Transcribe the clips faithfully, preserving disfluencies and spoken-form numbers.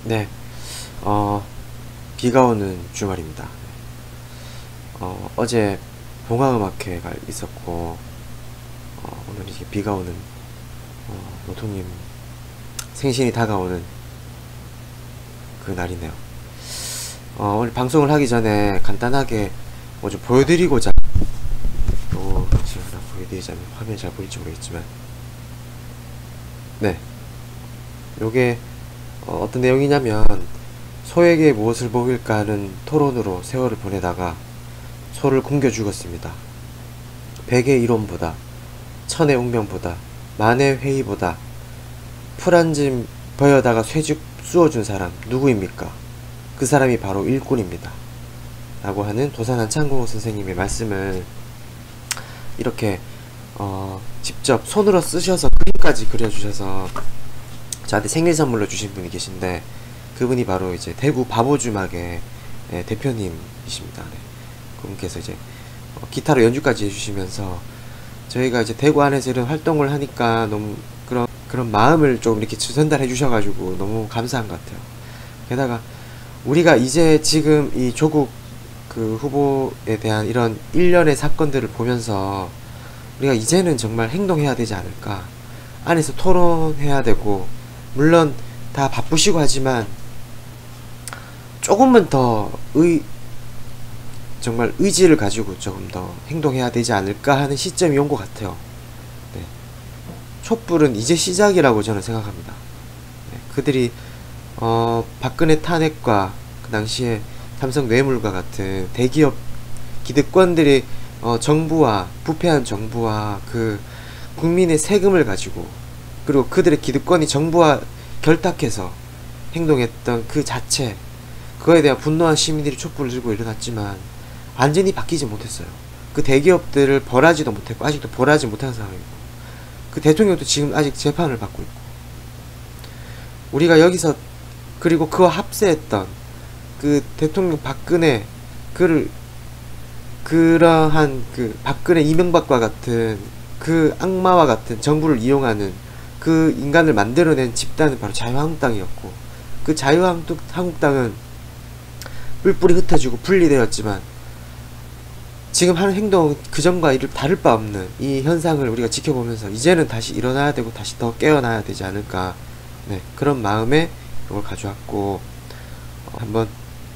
네, 어, 비가 오는 주말입니다. 어, 어제 봉화음악회가 있었고, 어, 오늘 이제 비가 오는, 어, 노통님 생신이 다가오는 그 날이네요. 어, 오늘 방송을 하기 전에 간단하게 뭐 좀 보여드리고자, 또, 지금 하나 보여드리자면, 화면 잘 보일지 모르겠지만, 네. 요게, 어, 어떤 내용이냐면, 소에게 무엇을 먹일까 하는 토론으로 세월을 보내다가 소를 굶겨 죽었습니다. 백의 이론보다, 천의 운명보다, 만의 회의보다 풀 한 짐 버여다가 쇠죽 쑤어준 사람 누구입니까? 그 사람이 바로 일꾼입니다. 라고 하는 도산 한창공 선생님의 말씀을 이렇게 어, 직접 손으로 쓰셔서 그림까지 그려주셔서 저한테 생일 선물로 주신 분이 계신데, 그분이 바로 이제 대구 바보주막의 예, 대표님이십니다. 네. 그분께서 이제 어, 기타로 연주까지 해주시면서 저희가 이제 대구 안에서 이런 활동을 하니까 너무 그런 그런 마음을 좀 이렇게 전달해 주셔가지고 너무 감사한 것 같아요. 게다가 우리가 이제 지금 이 조국 그 후보에 대한 이런 일련의 사건들을 보면서 우리가 이제는 정말 행동해야 되지 않을까. 안에서 토론해야 되고, 물론 다 바쁘시고 하지만 조금만 더 의, 정말 의지를 가지고 조금 더 행동해야 되지 않을까 하는 시점이 온 것 같아요. 네. 촛불은 이제 시작이라고 저는 생각합니다. 네. 그들이 어, 박근혜 탄핵과 그 당시에 삼성 뇌물과 같은 대기업 기득권들이 어, 정부와 부패한 정부와 그 국민의 세금을 가지고, 그리고 그들의 기득권이 정부와 결탁해서 행동했던 그 자체, 그거에 대한 분노한 시민들이 촛불을 들고 일어났지만 완전히 바뀌지 못했어요. 그 대기업들을 벌하지도 못했고 아직도 벌하지 못한 상황이고, 그 대통령도 지금 아직 재판을 받고 있고, 우리가 여기서 그리고 그와 합세했던 그 대통령 박근혜, 그를 그러한 그 박근혜 이명박과 같은 그 악마와 같은 정부를 이용하는 그 인간을 만들어낸 집단은 바로 자유한국당이었고, 그 자유한국당은 뿔뿔이 흩어지고 분리되었지만 지금 하는 행동은 그전과 이를 다를 바 없는 이 현상을 우리가 지켜보면서 이제는 다시 일어나야 되고 다시 더 깨어나야 되지 않을까. 네, 그런 마음에 이걸 가져왔고, 어, 한번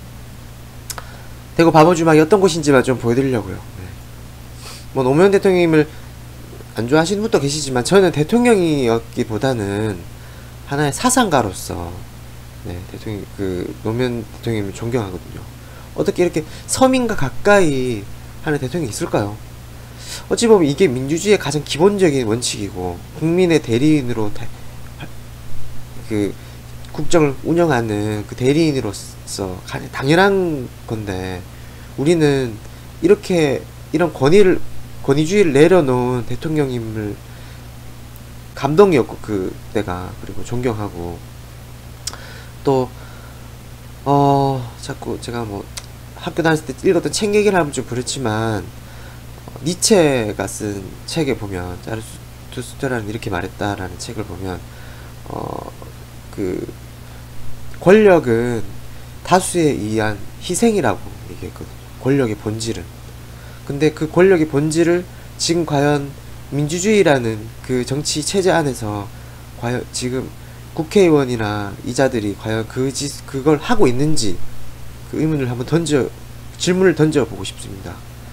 대구 바보주막이 어떤 곳인지만 좀 보여드리려고요. 네. 뭐 노무현 대통령님을 안 좋아하시는 분도 계시지만 저는 대통령이었기보다는 하나의 사상가로서, 네, 대통령 그 노무현 대통령님을 존경하거든요. 어떻게 이렇게 서민과 가까이 하는 대통령이 있을까요? 어찌 보면 이게 민주주의의 가장 기본적인 원칙이고, 국민의 대리인으로 대, 그 국정을 운영하는 그 대리인으로서 가장 당연한 건데, 우리는 이렇게 이런 권위를 권위주의를 내려놓은 대통령님을 감동이었고 그때가, 그리고 존경하고, 또 어 자꾸 제가 뭐 학교 다녔을 때 읽었던 책 얘기를 하면 좀 그렇지만, 어, 니체가 쓴 책에 보면, 자르투스트라는 이렇게 말했다라는 책을 보면, 어 그 권력은 다수에 의한 희생이라고 얘기했거든요. 권력의 본질은. 근데 그 권력의 본질을 지금 과연 민주주의라는 그 정치 체제 안에서 과연 지금 국회의원이나 이자들이 과연 그 짓, 그걸 하고 있는지, 그 의문을 한번 던져, 질문을 던져보고 싶습니다.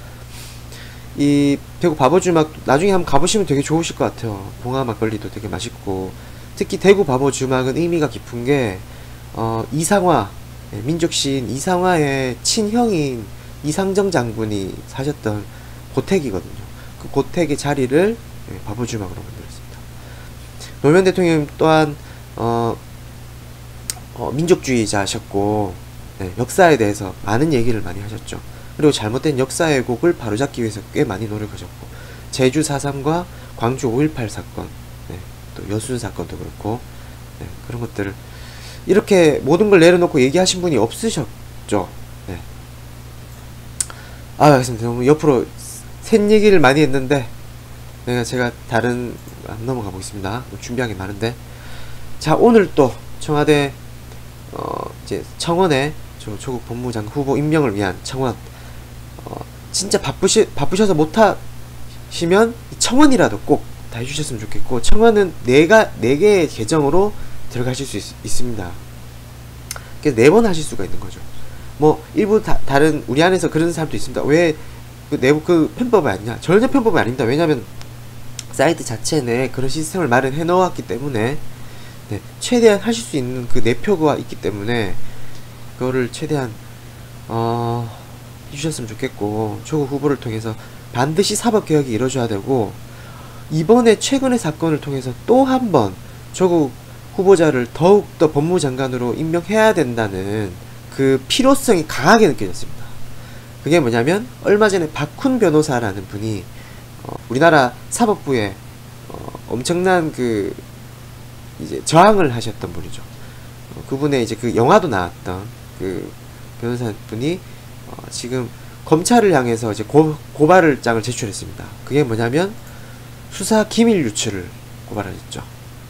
이 대구 바보주막 나중에 한번 가보시면 되게 좋으실 것 같아요. 봉화 막걸리도 되게 맛있고, 특히 대구 바보주막은 의미가 깊은 게, 어, 이상화, 민족시인 이상화의 친형인 이상정 장군이 사셨던 고택이거든요. 그 고택의 자리를 바보주막으로 만들었습니다. 노무현 대통령 또한 어, 어, 민족주의자셨고, 네, 역사에 대해서 많은 얘기를 많이 하셨죠. 그리고 잘못된 역사 왜곡을 바로잡기 위해서 꽤 많이 노력하셨고, 제주 사 삼과 광주 오일팔 사건, 네, 또 여순 사건도 그렇고, 네, 그런 것들을 이렇게 모든 걸 내려놓고 얘기하신 분이 없으셨죠. 네. 아, 알겠습니다. 너무 옆으로 샌 얘기를 많이 했는데, 네, 제가 다른 넘어가 보겠습니다. 준비한 게 많은데, 자, 오늘 또 청와대 어, 이제 청원에 저 조국 법무장관 후보 임명을 위한 청원, 어, 진짜 바쁘시, 바쁘셔서 못하시면 청원이라도 꼭 다 해주셨으면 좋겠고, 청원은 네가, 네 개의 계정으로 들어가실 수 있, 있습니다. 그래서 네 번 하실 수가 있는 거죠. 뭐, 일부 다, 다른, 우리 안에서 그런 사람도 있습니다. 왜, 그 내부 그 편법이 아니냐? 전혀 편법이 아닙니다. 왜냐면, 사이트 자체 내에 그런 시스템을 마련해 놓았기 때문에, 네, 최대한 하실 수 있는 그 내표가 있기 때문에, 그거를 최대한, 어, 해주셨으면 좋겠고, 조국 후보를 통해서 반드시 사법개혁이 이루어져야 되고, 이번에 최근의 사건을 통해서 또 한 번 조국 후보자를 더욱더 법무장관으로 임명해야 된다는 그 필요성이 강하게 느껴졌습니다. 그게 뭐냐면, 얼마 전에 박훈 변호사라는 분이 어, 우리나라 사법부에 어, 엄청난 그 이제 저항을 하셨던 분이죠. 어, 그분의 이제 그 영화도 나왔던 그 변호사분이 어, 지금 검찰을 향해서 이제 고, 고발장을 제출했습니다. 그게 뭐냐면 수사 기밀 유출을 고발하셨죠.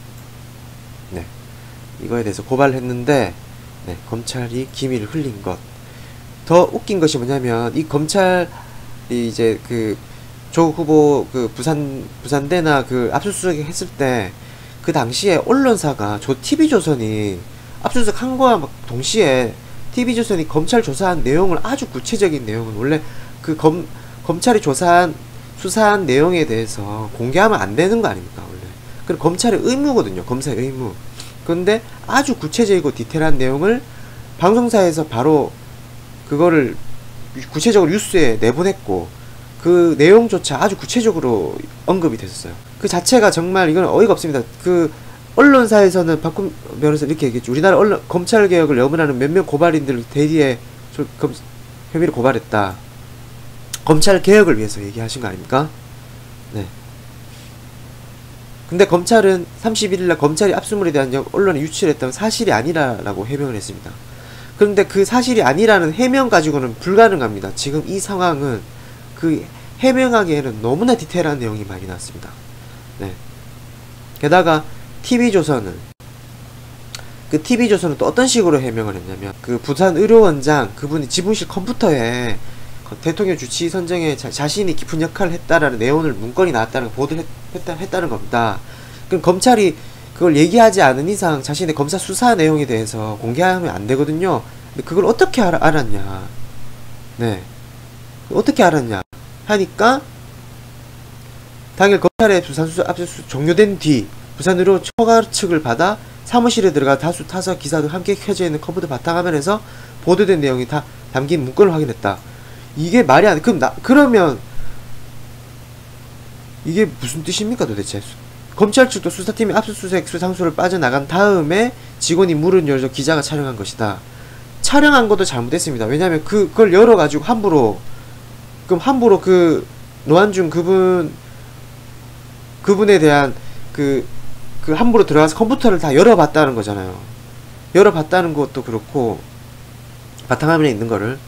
네, 이거에 대해서 고발을 했는데, 네, 검찰이 기밀을 흘린 것. 더 웃긴 것이 뭐냐면, 이 검찰이 이제 그 조국 후보 그 부산 부산대나 그 압수수색 했을 때 그 당시에 언론사가 조 티비조선이 압수수색 한 거와 막 동시에 티비조선이 검찰 조사한 내용을, 아주 구체적인 내용은 원래 그 검 검찰이 조사한 수사한 내용에 대해서 공개하면 안 되는 거 아닙니까, 원래. 그럼 검찰의 의무거든요, 검사의 의무. 그런데 아주 구체적이고 디테일한 내용을 방송사에서 바로 그거를 구체적으로 뉴스에 내보냈고, 그 내용조차 아주 구체적으로 언급이 됐었어요. 그 자체가 정말 이건 어이가 없습니다. 그 언론사에서는 박훈 변호사 이렇게 얘기했죠. 우리나라 언론, 검찰개혁을 염원하는 몇몇 고발인들 대리에 검, 혐의를 고발했다. 검찰개혁을 위해서 얘기하신 거 아닙니까? 네. 근데 검찰은 삼십일일날 검찰이 압수물에 대한 언론에 유출했다는 사실이 아니라라고 해명을 했습니다. 그런데 그 사실이 아니라는 해명 가지고는 불가능합니다. 지금 이 상황은 그 해명하기에는 너무나 디테일한 내용이 많이 나왔습니다. 네. 게다가 티비조선은 그 티비조선은 또 어떤 식으로 해명을 했냐면, 그 부산 의료원장 그분이 지분실 컴퓨터에 대통령 주치 선정에 자, 자신이 깊은 역할을 했다라는 내용을 문건이 나왔다는 보도를 했, 했다, 했다는 겁니다. 그럼 검찰이 그걸 얘기하지 않은 이상 자신의 검사 수사 내용에 대해서 공개하면 안 되거든요. 근데 그걸 어떻게 알아, 알았냐? 네. 어떻게 알았냐? 하니까 당일 검찰의 부산 수사 압수수색 종료된 뒤 부산으로 처가 측을 받아 사무실에 들어가 다수 타사 기사도 함께 켜져 있는 컴퓨터 바탕화면에서 보도된 내용이 다 담긴 문건을 확인했다. 이게 말이 안 돼. 그럼 나, 그러면 이게 무슨 뜻입니까 도대체? 검찰 측도 수사팀이 압수수색 수상소를 빠져나간 다음에 직원이 문을 열어서 기자가 촬영한 것이다. 촬영한 것도 잘못했습니다. 왜냐면 그, 그걸 열어가지고 함부로, 그럼 함부로 그 노한중 그분 그분에 대한 그, 그 함부로 들어가서 컴퓨터를 다 열어봤다는 거잖아요. 열어봤다는 것도 그렇고, 바탕화면에 있는 거를.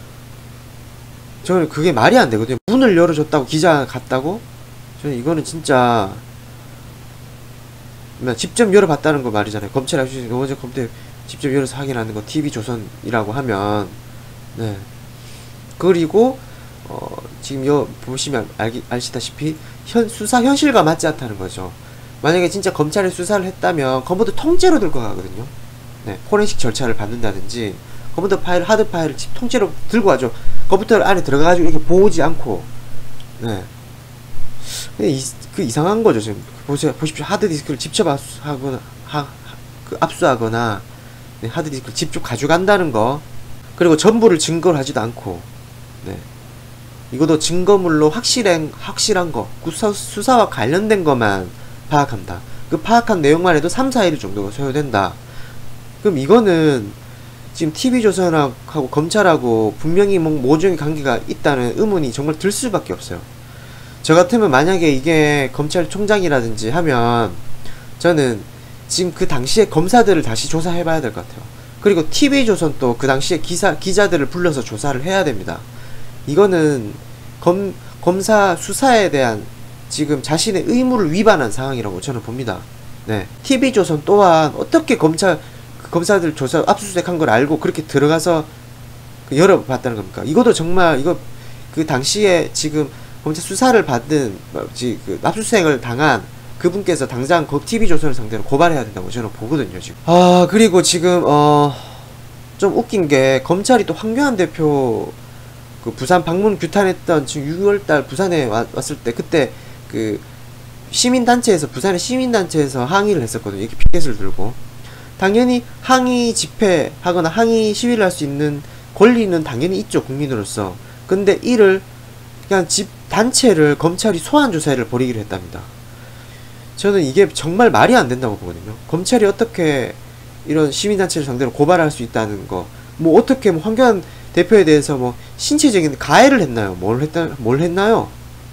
저는 그게 말이 안 되거든요. 문을 열어줬다고 기자가 갔다고? 저는 이거는 진짜 직접 열어봤다는 거 말이잖아요. 검찰 압수수색 어제 컴퓨터 직접 열어서 확인하는 거 티비조선이라고 하면, 네. 그리고 어 지금 여 보시면 알기, 아시다시피 현 수사 현실과 맞지 않다는 거죠. 만약에 진짜 검찰이 수사를 했다면 컴퓨터 통째로 들고 가거든요. 네. 포렌식 절차를 받는다든지 컴퓨터 파일, 하드 파일을 통째로 들고 가죠. 컴퓨터 안에 들어가가지고 이렇게 보지 않고, 네. 이, 그 이상한 거죠, 지금. 보세요, 보십시오. 하드디스크를 직접 압수하거나, 하, 하, 그 압수하거나, 네, 하드디스크를 직접 가져간다는 거. 그리고 전부를 증거를 하지도 않고, 네. 이것도 증거물로 확실한, 확실한 거, 구사, 수사와 관련된 것만 파악한다. 그 파악한 내용만 해도 삼, 사 일 정도가 소요된다. 그럼 이거는 지금 티비조선하고 검찰하고 분명히 뭐 모종의 관계가 있다는 의문이 정말 들 수밖에 없어요. 저 같으면 만약에 이게 검찰총장이라든지 하면 저는 지금 그 당시에 검사들을 다시 조사해봐야 될 것 같아요. 그리고 티비조선 또 그 당시에 기사, 기자들을 불러서 조사를 해야 됩니다. 이거는 검, 검사 수사에 대한 지금 자신의 의무를 위반한 상황이라고 저는 봅니다. 네. 티비조선 또한 어떻게 검찰 그 검사들 조사 압수수색한 걸 알고 그렇게 들어가서 그 열어봤다는 겁니까? 이것도 정말 이거 그 당시에 지금 검찰 수사를 받은 그 압수수색을 당한 그분께서 당장 그 티비조선을 상대로 고발해야 된다고 저는 보거든요 지금. 아 그리고 지금 어 좀 웃긴 게 검찰이 또 황교안 대표 그 부산 방문 규탄했던 지금 유월달 부산에 와, 왔을 때 그때 그 시민단체에서 부산의 시민단체에서 항의를 했었거든요. 이렇게 피켓을 들고 당연히 항의 집회하거나 항의 시위를 할 수 있는 권리는 당연히 있죠 국민으로서. 근데 이를 그냥 집 단체를 검찰이 소환 조사를 벌이기로 했답니다. 저는 이게 정말 말이 안 된다고 보거든요. 검찰이 어떻게 이런 시민단체를 상대로 고발할 수 있다는 거, 뭐 어떻게 뭐 황교안 대표에 대해서 뭐 신체적인 가해를 했나요? 뭘 했다, 뭘 했나요?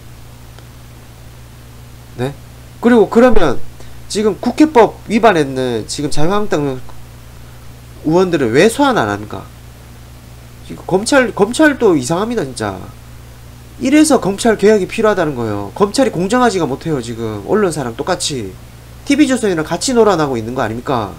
네? 그리고 그러면 지금 국회법 위반했는 지금 자유한국당 의원들을 왜 소환 안 하는가? 지금 검찰, 검찰도 이상합니다, 진짜. 이래서 검찰 개혁이 필요하다는 거예요. 검찰이 공정하지가 못해요, 지금. 언론사랑 똑같이. 티비조선이랑 같이 놀아나고 있는 거 아닙니까?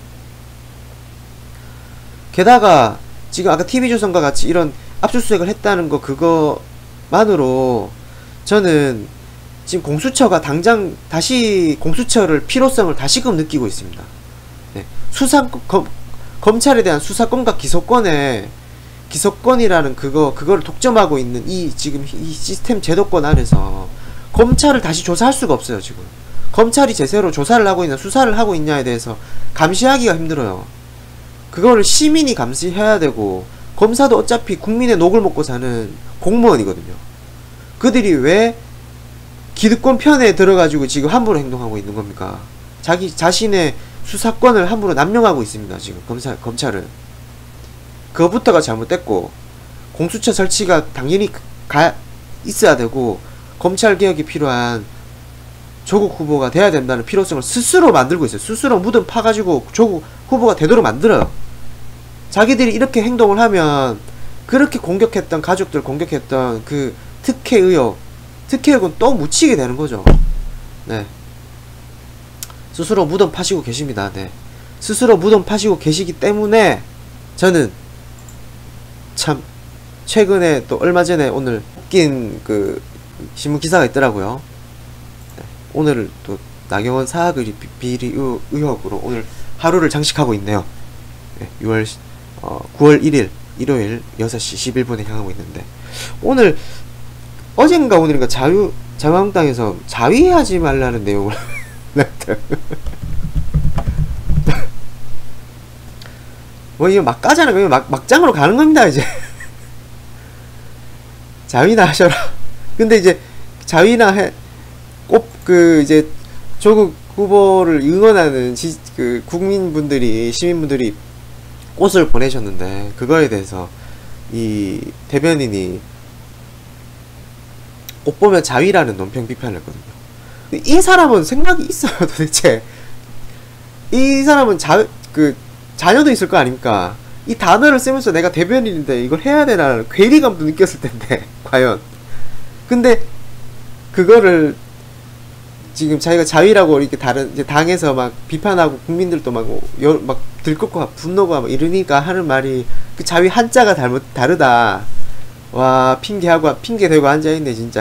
게다가, 지금 아까 티비조선과 같이 이런 압수수색을 했다는 거, 그거만으로, 저는 지금 공수처가 당장 다시 공수처를 필요성을 다시금 느끼고 있습니다. 네. 수사, 검, 검찰에 대한 수사권과 기소권에 기소권이라는 그거, 그거를 독점하고 있는 이, 지금 이 시스템 제도권 안에서 검찰을 다시 조사할 수가 없어요, 지금. 검찰이 제대로 조사를 하고 있나, 수사를 하고 있냐에 대해서 감시하기가 힘들어요. 그거를 시민이 감시해야 되고, 검사도 어차피 국민의 녹을 먹고 사는 공무원이거든요. 그들이 왜 기득권 편에 들어가지고 지금 함부로 행동하고 있는 겁니까? 자기 자신의 수사권을 함부로 남용하고 있습니다, 지금 검사, 검찰은. 그것부터가 잘못됐고, 공수처 설치가 당연히 가, 있어야 되고, 검찰개혁이 필요한 조국 후보가 돼야 된다는 필요성을 스스로 만들고 있어요. 스스로 무덤 파가지고 조국 후보가 되도록 만들어요. 자기들이 이렇게 행동을 하면, 그렇게 공격했던, 가족들 공격했던 그 특혜 의혹, 특혜 의혹은 또 묻히게 되는 거죠. 네. 스스로 무덤 파시고 계십니다. 네. 스스로 무덤 파시고 계시기 때문에, 저는, 참 최근에 또 얼마 전에 오늘 웃긴 그 신문 기사가 있더라고요. 네, 오늘을 또 나경원 사학의 비리 의혹으로 오늘 하루를 장식하고 있네요. 네, 유월 어, 구월 일일 일요일 여섯 시 십일 분에 향하고 있는데, 오늘 어젠가 오늘인가 자유 자유한국당에서 자위하지 말라는 내용을 뭐 이거 막 까잖아. 막 막장으로 가는 겁니다 이제. 자위나 하셔라. 근데 이제 자위나 해 꼭 그 이제 조국 후보를 응원하는 지, 그 국민분들이 시민분들이 꽃을 보내셨는데, 그거에 대해서 이 대변인이 꽃 보면 자위라는 논평 비판을 했거든요. 이 사람은 생각이 있어요 도대체. 이 사람은 자 그 자녀도 있을 거 아닙니까? 이 단어를 쓰면서 내가 대변인인데 이걸 해야 되나 괴리감도 느꼈을 텐데 과연. 근데 그거를 지금 자기가 자위라고 이렇게 다른 이제 당에서 막 비판하고 국민들도 막 막 들끓고 분노가 막 이러니까 하는 말이, 그 자위 한자가 잘못 다르다. 와, 핑계하고 핑계 대고 앉아 있네 진짜.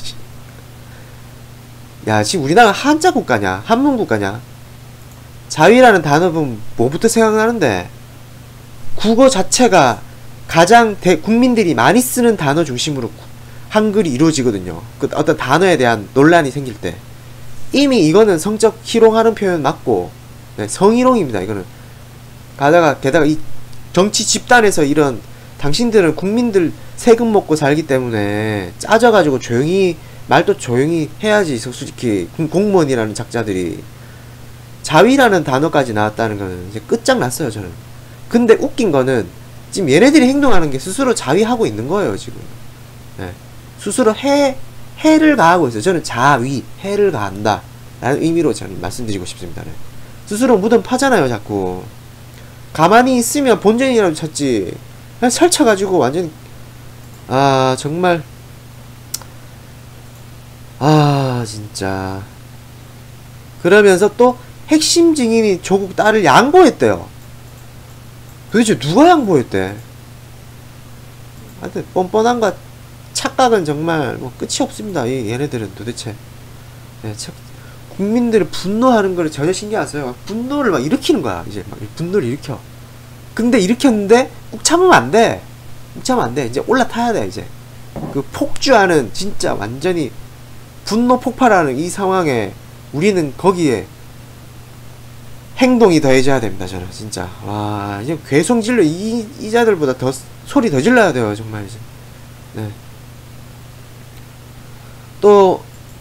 야, 지금 우리나라 한자 국가냐? 한문 국가냐? 자위라는 단어 보면 뭐부터 생각나는데? 국어 자체가 가장 대, 국민들이 많이 쓰는 단어 중심으로 한글이 이루어지거든요. 그 어떤 단어에 대한 논란이 생길 때. 이미 이거는 성적 희롱하는 표현 맞고, 네, 성희롱입니다, 이거는. 가다가, 게다가 이 정치 집단에서 이런, 당신들은 국민들 세금 먹고 살기 때문에 짜져가지고 조용히, 말도 조용히 해야지, 솔직히. 공무원이라는 작자들이. 자위라는 단어까지 나왔다는 거는 이제 끝장났어요, 저는. 근데 웃긴 거는 지금 얘네들이 행동하는 게 스스로 자위하고 있는 거예요, 지금. 네. 스스로 해, 해를 가하고 있어요. 저는 자위, 해를 가한다 라는 의미로 저는 말씀드리고 싶습니다. 네. 스스로 무덤 파잖아요, 자꾸. 가만히 있으면 본전이라도 찾지. 그냥 설쳐가지고 완전, 아, 정말. 아, 진짜. 그러면서 또 핵심 증인이 조국 딸을 양보했대요. 도대체 누가 양보했대? 하여튼 뻔뻔한과 착각은 정말 뭐 끝이 없습니다. 이 얘네들은 도대체. 네, 참, 국민들을 분노하는 걸 전혀 신경 안 써요. 분노를 막 일으키는 거야. 이제 막 분노를 일으켜. 근데 일으켰는데 꾹 참으면 안 돼. 꾹 참으면 안 돼. 이제 올라타야 돼. 이제 그 폭주하는 진짜 완전히 분노 폭발하는 이 상황에 우리는 거기에 행동이 더해져야 됩니다. 저는 진짜 와 이제 괴성질러 이 이자들보다 더 소리 더 질러야 돼요. 정말 이제. 네. 또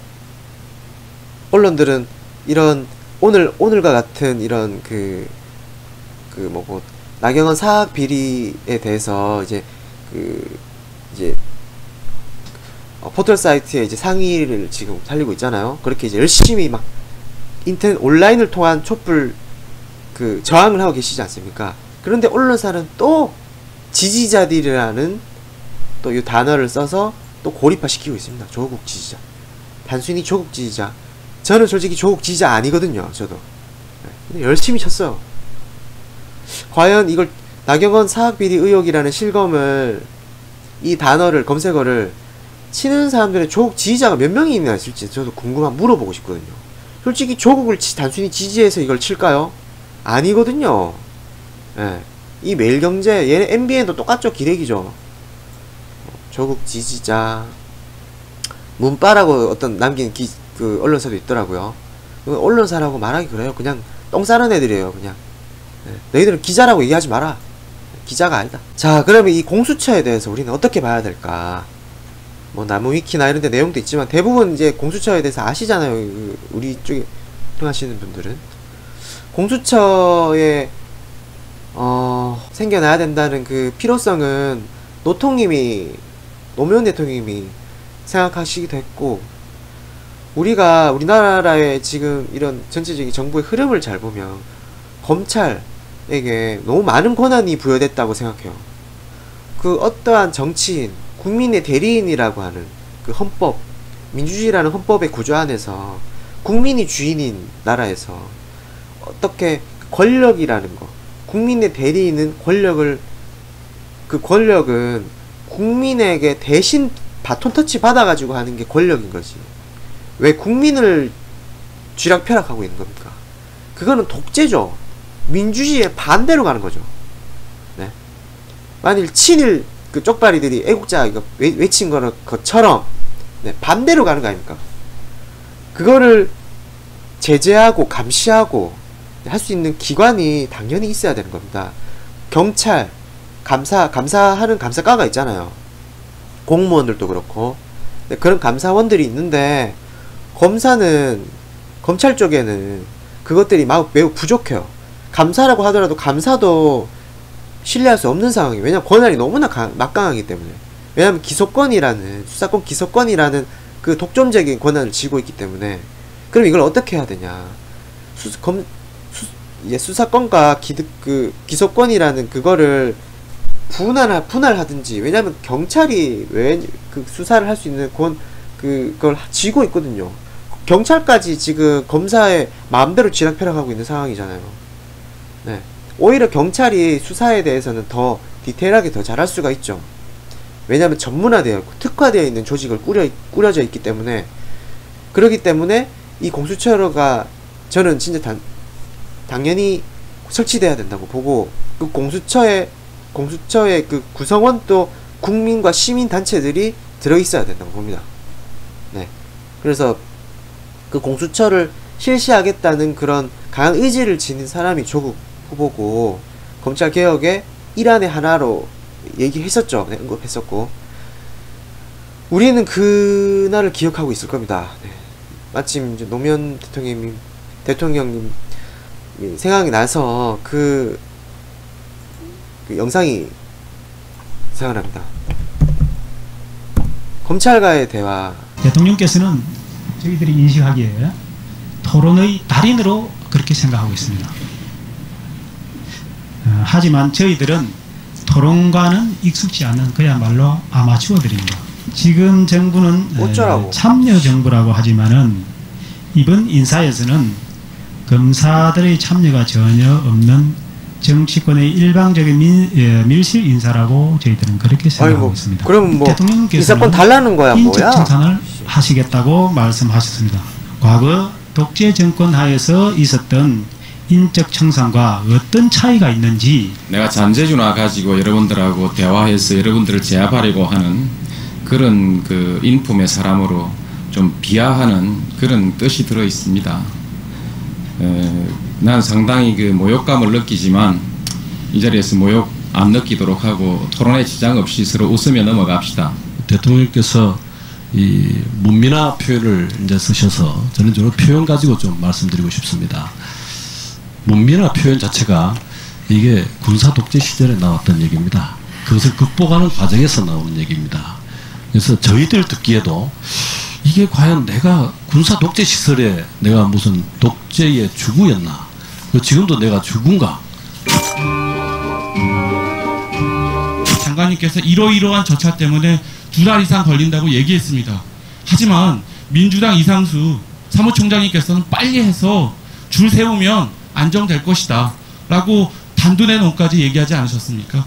언론들은 이런 오늘 오늘과 같은 이런 그 그 뭐고 나경원 사학 비리에 대해서 이제 그 이제 어, 포털 사이트에 이제 상위를 지금 살리고 있잖아요. 그렇게 이제 열심히 막 인터넷 온라인을 통한 촛불 그 저항을 하고 계시지 않습니까? 그런데 언론사는 또 지지자들이라는 또 이 단어를 써서 또 고립화 시키고 있습니다. 조국 지지자. 단순히 조국 지지자. 저는 솔직히 조국 지지자 아니거든요. 저도. 근데 열심히 쳤어요. 과연 이걸 나경원 사학비리 의혹이라는 실검을 이 단어를 검색어를 치는 사람들의 조국 지지자가 몇 명이 있나 있을지 저도 궁금한 물어보고 싶거든요. 솔직히 조국을 치, 단순히 지지해서 이걸 칠까요? 아니거든요. 예. 이 매일경제 얘네 엠비엔도 똑같죠. 기레기죠. 조국 지지자 문바라고 어떤 남긴 기, 그 언론사도 있더라고요. 언론사라고 말하기 그래요. 그냥 똥 싸는 애들이에요. 그냥. 예. 너희들은 기자라고 얘기하지 마라. 기자가 아니다. 자, 그러면 이 공수처에 대해서 우리는 어떻게 봐야 될까? 뭐 나무위키나 이런 데 내용도 있지만 대부분 이제 공수처에 대해서 아시잖아요. 우리 쪽에 하시는 분들은. 공수처에 어 생겨나야 된다는 그 필요성은 노통님이 노무현 대통령님이 생각하시기도 했고, 우리가 우리나라의 지금 이런 전체적인 정부의 흐름을 잘 보면 검찰에게 너무 많은 권한이 부여됐다고 생각해요. 그 어떠한 정치인, 국민의 대리인이라고 하는 그 헌법, 민주주의라는 헌법의 구조 안에서 국민이 주인인 나라에서 어떻게 권력이라는 거, 국민의 대리인은 권력을, 그 권력은 국민에게 대신 바톤 터치 받아가지고 하는 게 권력인 거지. 왜 국민을 쥐락펴락하고 있는 겁니까? 그거는 독재죠. 민주주의에 반대로 가는 거죠. 네. 만일 친일 그 쪽발이들이 애국자 이거 외, 외친 거는 것처럼 네, 반대로 가는 거 아닙니까? 그거를 제재하고 감시하고 할 수 있는 기관이 당연히 있어야 되는 겁니다. 경찰, 감사, 감사하는 감사과가 있잖아요. 공무원들도 그렇고. 네, 그런 감사원들이 있는데 검사는, 검찰 쪽에는 그것들이 막 매우 부족해요. 감사라고 하더라도 감사도 신뢰할 수 없는 상황이에요. 왜냐면 권한이 너무나 강, 막강하기 때문에. 왜냐면 기소권이라는, 수사권 기소권이라는 그 독점적인 권한을 쥐고 있기 때문에. 그럼 이걸 어떻게 해야 되냐. 수, 검, 수, 이제 수사권과 기득, 그, 기소권이라는 그거를 분할, 분할하든지. 왜냐면 경찰이 왜 그 수사를 할 수 있는 권, 그걸 쥐고 있거든요. 경찰까지 지금 검사의 마음대로 쥐락펴락하고 있는 상황이잖아요. 네. 오히려 경찰이 수사에 대해서는 더 디테일하게 더 잘할 수가 있죠. 왜냐하면 전문화되어 있고 특화되어 있는 조직을 꾸려, 꾸려져 있기 때문에. 그렇기 때문에 이 공수처가 저는 진짜 단, 당연히 설치돼야 된다고 보고, 그 공수처의 공수처의 그 구성원도 국민과 시민 단체들이 들어있어야 된다고 봅니다. 네. 그래서 그 공수처를 실시하겠다는 그런 강한 의지를 지닌 사람이 조국 후보고, 검찰 개혁의 일환의 하나로 얘기했었죠. 네, 언급했었고, 우리는 그날을 기억하고 있을 겁니다. 네. 마침 이제 노무현 대통령님 대통령님 생각이 나서 그, 그 영상이 생각납니다. 검찰과의 대화. 대통령께서는 저희들이 인식하기에 토론의 달인으로 그렇게 생각하고 있습니다. 어, 하지만 저희들은 토론과는 익숙지 않은 그야말로 아마추어들입니다. 지금 정부는 에, 참여 정부라고 하지만은 이번 인사에서는 검사들의 참여가 전혀 없는 정치권의 일방적인 민, 예, 밀실 인사라고 저희들은 그렇게 생각하고 뭐, 있습니다. 그럼 뭐 대통령께서는 이 사건 달라는 거야 인적 뭐야? 청산을 하시겠다고 말씀하셨습니다. 과거 독재 정권 하에서 있었던 인적 청산과 어떤 차이가 있는지 내가 잔재주나 가지고 여러분들하고 대화해서 여러분들을 제압하려고 하는 그런 그 인품의 사람으로 좀 비하하는 그런 뜻이 들어 있습니다. 에, 난 상당히 그 모욕감을 느끼지만 이 자리에서 모욕 안 느끼도록 하고 토론에 지장 없이 서로 웃으며 넘어갑시다. 대통령께서 이 문민화 표현을 이제 쓰셔서 저는 주로 표현 가지고 좀 말씀드리고 싶습니다. 문민화 표현 자체가 이게 군사 독재 시절에 나왔던 얘기입니다. 그것을 극복하는 과정에서 나오는 얘기입니다. 그래서 저희들 듣기에도 이게 과연 내가 군사 독재 시설에 내가 무슨 독재의 주구였나? 지금도 내가 주군가? 장관님께서 이러이러한 절차 때문에 두 달 이상 걸린다고 얘기했습니다. 하지만 민주당 이상수 사무총장님께서는 빨리 해서 줄 세우면 안정될 것이다 라고 단둔의 논까지 얘기하지 않으셨습니까?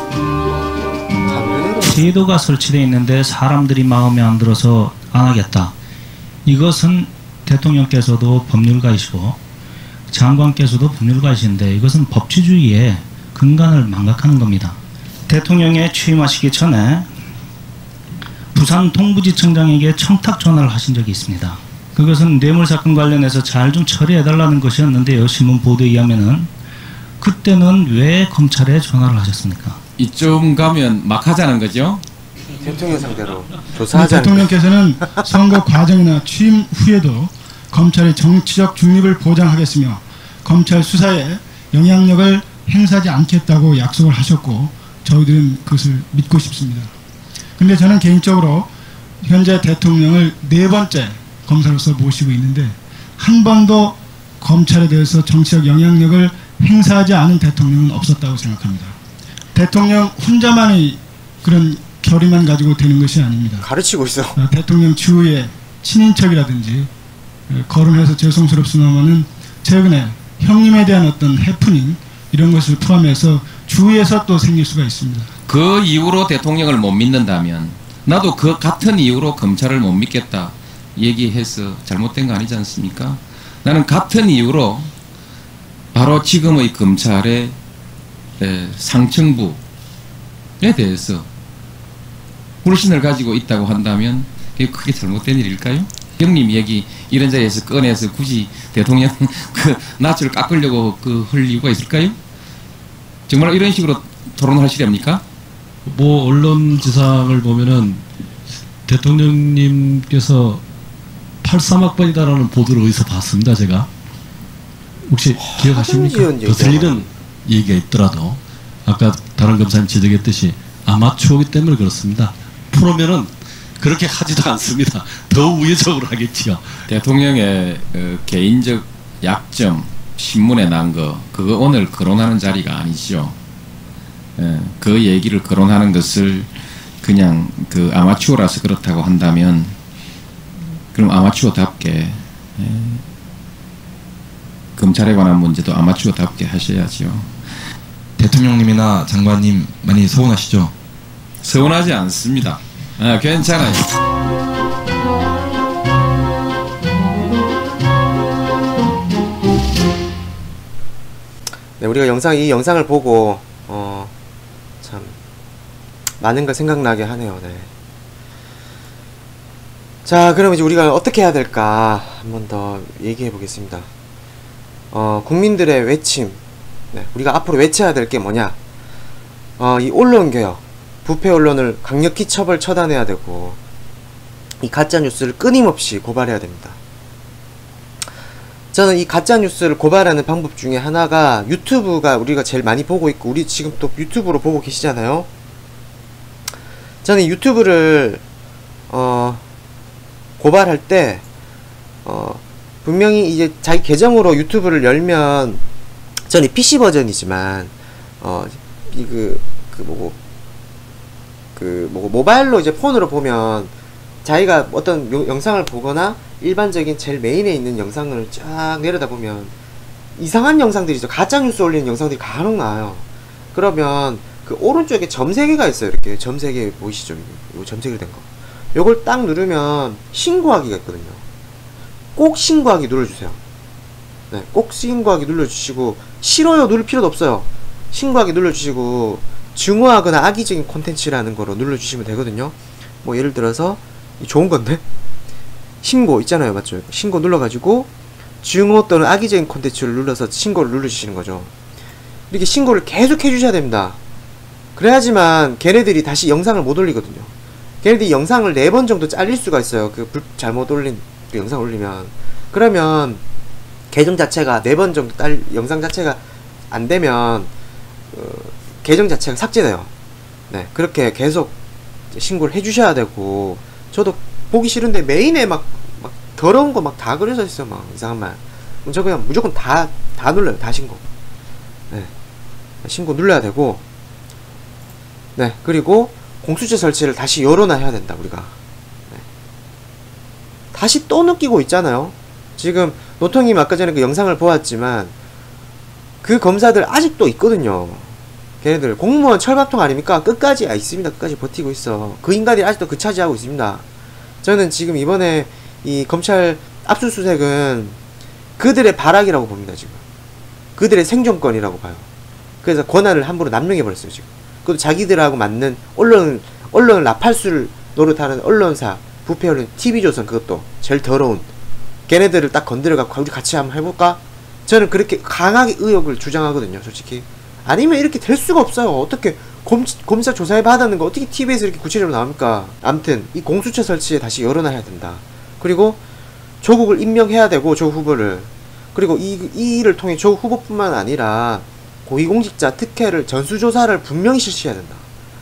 제도가 설치되어 있는데 사람들이 마음에 안 들어서 안 하겠다. 이것은 대통령께서도 법률가이시고 장관께서도 법률가이신데 이것은 법치주의의 근간을 망각하는 겁니다. 대통령에 취임하시기 전에 부산 동부지청장에게 청탁 전화를 하신 적이 있습니다. 그것은 뇌물사건 관련해서 잘 좀 처리해달라는 것이었는데요. 신문 보도에 의하면은 그때는 왜 검찰에 전화를 하셨습니까? 이쯤 가면 막 하자는 거죠? 대통령 상대로 조사하자는 대통령께서는 선거 과정이나 취임 후에도 검찰의 정치적 중립을 보장하겠으며 검찰 수사에 영향력을 행사하지 않겠다고 약속을 하셨고 저희들은 그것을 믿고 싶습니다. 근데 저는 개인적으로 현재 대통령을 네 번째 검사로서 모시고 있는데 한 번도 검찰에 대해서 정치적 영향력을 행사하지 않은 대통령은 없었다고 생각합니다. 대통령 혼자만의 그런 결의만 가지고 되는 것이 아닙니다. 가르치고 있어. 대통령 주위의 친인척이라든지 거론해서 죄송스럽습니다만은 최근에 형님에 대한 어떤 해프닝 이런 것을 포함해서 주위에서 또 생길 수가 있습니다. 그 이유로 대통령을 못 믿는다면 나도 그 같은 이유로 검찰을 못 믿겠다 얘기해서 잘못된 거 아니지 않습니까? 나는 같은 이유로 바로 지금의 검찰의 상층부에 대해서 불신을 가지고 있다고 한다면 그게 크게 잘못된 일일까요? 형님 얘기 이런 자리에서 꺼내서 굳이 대통령 그 낯을 깎으려고 그 할 이유가 있을까요? 정말 이런 식으로 토론을 하시렵니까? 뭐 언론 지상을 보면은 대통령님께서 팔십삼 학번이다라는 보도를 어디서 봤습니다. 제가 혹시 기억하십니까? 그 틀리는 얘기가 있더라도 아까 다른 검사님 지적했듯이 아마추어이기 때문에 그렇습니다. 프로면은 그렇게 하지도 않습니다. 더 우회적으로 하겠지요. 대통령의 어, 개인적 약점 신문에 난 거 그거 오늘 거론하는 자리가 아니죠. 예, 그 얘기를 거론하는 것을 그냥 그 아마추어라서 그렇다고 한다면 그럼 아마추어답게 예, 검찰에 관한 문제도 아마추어답게 하셔야죠. 대통령님이나 장관님 많이 서운하시죠? 서운하지 않습니다. 아, 괜찮아요. 네, 우리가 영상 이 영상을 보고 어, 참 많은 걸 생각나게 하네요. 네. 자, 그럼 이제 우리가 어떻게 해야 될까 한 번 더 얘기해 보겠습니다. 어, 국민들의 외침, 네, 우리가 앞으로 외쳐야 될 게 뭐냐? 어, 이 언론 개혁, 부패 언론을 강력히 처벌 처단해야 되고 이 가짜 뉴스를 끊임없이 고발해야 됩니다. 저는 이 가짜 뉴스를 고발하는 방법 중에 하나가 유튜브가 우리가 제일 많이 보고 있고 우리 지금 또 유튜브로 보고 계시잖아요. 저는 유튜브를 어, 고발할 때 어, 분명히 이제 자기 계정으로 유튜브를 열면 저는 피씨 버전이지만 어, 이 그 그 뭐고 그 뭐고 모바일로 이제 폰으로 보면 자기가 어떤 요, 영상을 보거나 일반적인 제일 메인에 있는 영상을 쫙 내려다 보면 이상한 영상들이죠. 가짜뉴스 올리는 영상들이 간혹 나와요. 그러면 그 오른쪽에 점 세 개가 있어요. 이렇게 점 세 개 보이시죠? 요 점 세 개 된 거. 요걸 딱 누르면 신고하기가 있거든요. 꼭 신고하기 눌러주세요. 네, 꼭 신고하기 눌러주시고, 싫어요 누를 필요도 없어요. 신고하기 눌러주시고, 증오하거나 악의적인 콘텐츠라는 거로 눌러주시면 되거든요. 뭐 예를 들어서 좋은 건데 신고 있잖아요, 맞죠? 신고 눌러가지고 증오 또는 악의적인 콘텐츠를 눌러서 신고를 눌러주시는 거죠. 이렇게 신고를 계속 해주셔야 됩니다. 그래야지만 걔네들이 다시 영상을 못 올리거든요. 걔네들이 영상을 네 번 정도 잘릴 수가 있어요. 그 불, 잘못 올린 그 영상 올리면. 그러면 계정 자체가 네 번 정도 딸 영상 자체가 안 되면 어, 계정 자체가 삭제돼요. 네, 그렇게 계속 신고를 해주셔야 되고, 저도 보기 싫은데 메인에 막, 막 더러운 거 막 다 그려져 있어요. 막 이상한 말. 그럼 저 그냥 무조건 다, 다 눌러요. 다 신고. 네, 신고 눌러야 되고, 네, 그리고 공수처 설치를 다시 열어놔야 된다, 우리가. 네. 다시 또 느끼고 있잖아요. 지금 노통님 아까 전에 그 영상을 보았지만 그 검사들 아직도 있거든요. 걔네들 공무원 철밥통 아닙니까? 끝까지 아 있습니다. 끝까지 버티고 있어. 그 인간들이 아직도 그 차지하고 있습니다. 저는 지금 이번에 이 검찰 압수수색은 그들의 발악이라고 봅니다. 지금 그들의 생존권이라고 봐요. 그래서 권한을 함부로 남용해버렸어요. 지금 그것도 자기들하고 맞는 언론 언론을 나팔수를 노릇하는 언론사, 부패 언론, 티비조선, 그것도 제일 더러운 걔네들을 딱 건드려갖고 우리 같이 한번 해볼까? 저는 그렇게 강하게 의혹을 주장하거든요. 솔직히 아니면 이렇게 될 수가 없어요. 어떻게 검, 검사 조사해 받았는 거 어떻게 티비에서 이렇게 구체적으로 나옵니까? 암튼 이 공수처 설치에 다시 열어놔야 된다. 그리고 조국을 임명해야 되고, 조국 후보를. 그리고 이, 이 일을 통해 조국 후보뿐만 아니라 고위공직자 특혜를 전수조사를 분명히 실시해야 된다.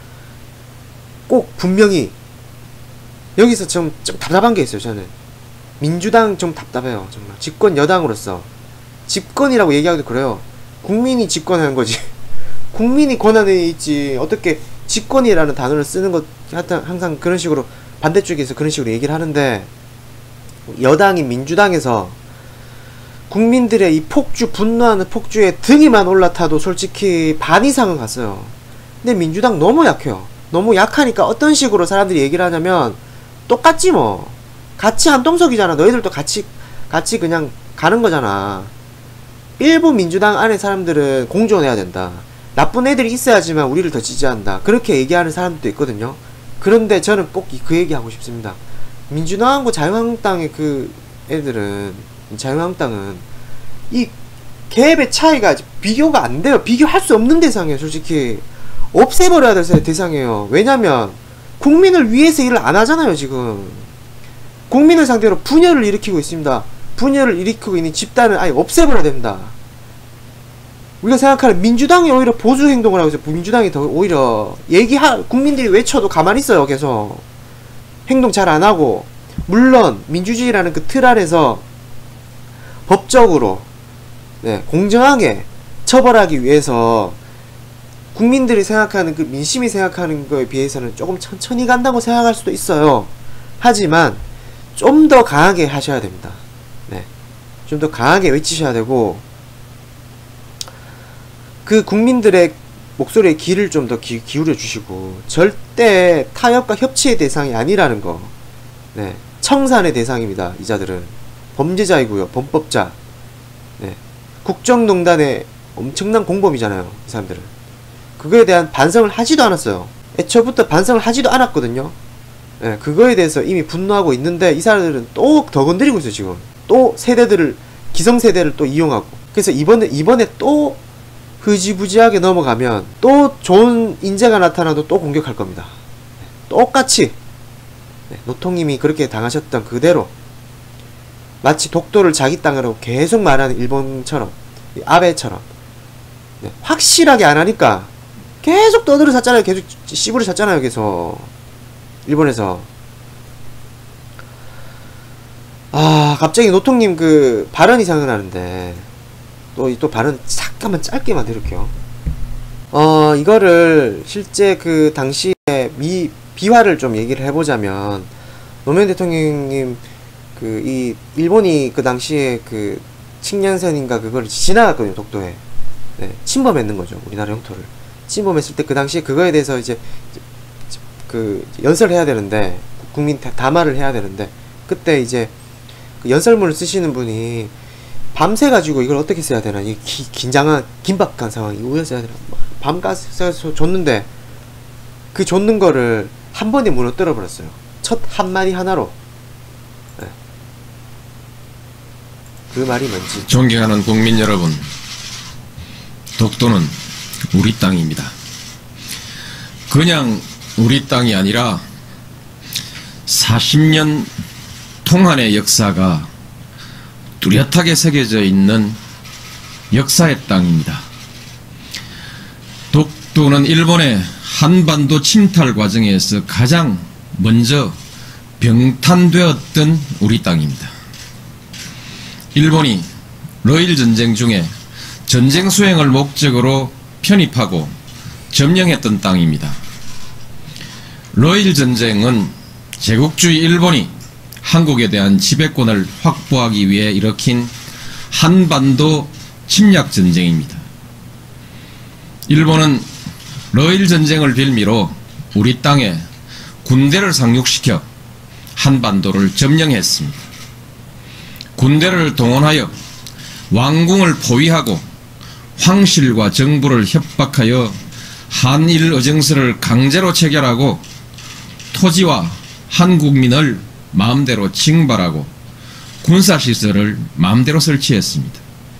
꼭 분명히. 여기서 좀, 좀 답답한 게 있어요. 저는 민주당 좀 답답해요. 정말 집권 여당으로서. 집권이라고 얘기하기도 그래요. 국민이 집권하는 거지. 국민이 권한에 있지. 어떻게 집권이라는 단어를 쓰는 것, 항상 그런 식으로 반대쪽에서 그런 식으로 얘기를 하는데, 여당인 민주당에서 국민들의 이 폭주, 분노하는 폭주에 등이만 올라타도 솔직히 반 이상은 갔어요. 근데 민주당 너무 약해요. 너무 약하니까 어떤 식으로 사람들이 얘기를 하냐면 똑같지 뭐. 같이 한동석이잖아. 너희들도 같이 같이 그냥 가는 거잖아. 일부 민주당 안에 사람들은 공존해야 된다. 나쁜 애들이 있어야지만 우리를 더 지지한다. 그렇게 얘기하는 사람들도 있거든요. 그런데 저는 꼭 그 얘기하고 싶습니다. 민주당하고 자유한국당의 그 애들은, 자유한국당은 이 갭의 차이가 비교가 안 돼요. 비교할 수 없는 대상이에요. 솔직히 없애버려야 될 대상이에요. 왜냐면 국민을 위해서 일을 안 하잖아요. 지금 국민을 상대로 분열을 일으키고 있습니다. 분열을 일으키고 있는 집단을 아예 없애버려야 됩니다. 우리가 생각하는 민주당이 오히려 보수 행동을 하고 있어요. 민주당이 더 오히려 얘기하, 국민들이 외쳐도 가만히 있어요. 계속 행동 잘 안 하고. 물론 민주주의라는 그 틀 안에서 법적으로, 네, 공정하게 처벌하기 위해서 국민들이 생각하는, 그 민심이 생각하는 거에 비해서는 조금 천천히 간다고 생각할 수도 있어요. 하지만 좀 더 강하게 하셔야 됩니다. 네, 좀 더 강하게 외치셔야 되고, 그 국민들의 목소리에 귀를 좀 더 기울여 주시고, 절대 타협과 협치의 대상이 아니라는 거. 네, 청산의 대상입니다. 이 자들은 범죄자이고요. 범법자. 네, 국정농단의 엄청난 공범이잖아요. 이 사람들은 그거에 대한 반성을 하지도 않았어요. 애초부터 반성을 하지도 않았거든요. 네, 그거에 대해서 이미 분노하고 있는데 이 사람들은 또 더 건드리고 있어요. 지금 또 세대들을, 기성세대를 또 이용하고. 그래서 이번에 이번에 또 흐지부지하게 넘어가면 또 좋은 인재가 나타나도 또 공격할 겁니다. 네, 똑같이. 네, 노통님이 그렇게 당하셨던 그대로, 마치 독도를 자기 땅이라고 계속 말하는 일본처럼, 아베처럼, 네, 확실하게 안 하니까 계속 떠들어 샀잖아요. 계속 씨부를 샀잖아요. 계속 일본에서. 아, 갑자기 노통님 그 발언이 생각나는데, 또, 또 발언 잠깐만 짧게만 드릴게요. 어, 이거를 실제 그 당시에 미, 비화를 좀 얘기를 해보자면, 노무현 대통령님 그 이 일본이 그 당시에 그 칙량선인가 그걸 지나갔거든요. 독도에. 네, 침범했는 거죠. 우리나라 영토를 침범했을 때 그 당시에 그거에 대해서 이제 그 연설을 해야 되는데 국민 담화를 해야 되는데 그때 이제 그 연설문을 쓰시는 분이 밤새 가지고 이걸 어떻게 써야 되나 이 기, 긴장한 긴박한 상황이 우려 써야 되나 밤가서 줬는데 그 줬는 거를 한 번에 무너뜨려 버렸어요. 첫 한마디 하나로. 네. 그 말이 뭔지. 존경하는 국민 여러분, 독도는 우리 땅입니다. 그냥 우리 땅이 아니라 사십 년 동안의 역사가 뚜렷하게 새겨져 있는 역사의 땅입니다. 독도는 일본의 한반도 침탈 과정에서 가장 먼저 병탄되었던 우리 땅입니다. 일본이 러일 전쟁 중에 전쟁 수행을 목적으로 편입하고 점령했던 땅입니다. 러일 전쟁은 제국주의 일본이 한국에 대한 지배권을 확보하기 위해 일으킨 한반도 침략 전쟁입니다. 일본은 러일 전쟁을 빌미로 우리 땅에 군대를 상륙시켜 한반도를 점령했습니다. 군대를 동원하여 왕궁을 포위하고 황실과 정부를 협박하여 한일 의정서를 강제로 체결하고 토지와 한국민을 마음대로 징발하고 군사시설을 마음대로 설치했습니다.